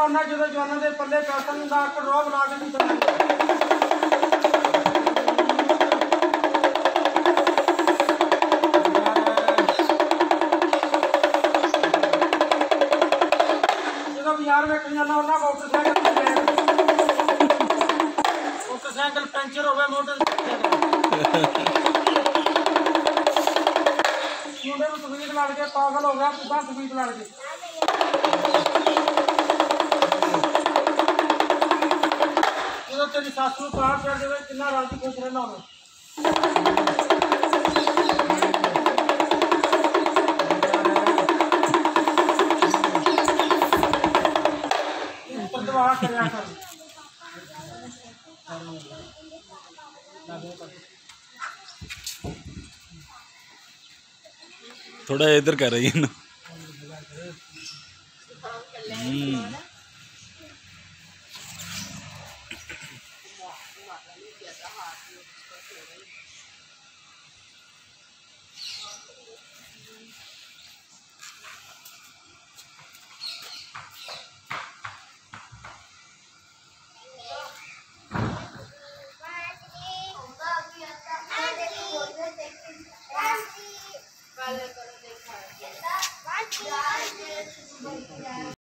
होना जो जवानों के पल्ले पैसा नहीं ला के रोब ला के नहीं चलना। जो बाजार में कहीं जाना होना मोटरसाइकिल पंचर हो गए मुंडे में तवीत लड़ के पागल हो गया पूरा तवीत लड़ के जो तेरी सासू कार चढ़ जाए कितना राजी खुश रहना हो दवा करया कर थोड़ा इधर कर रही है ना।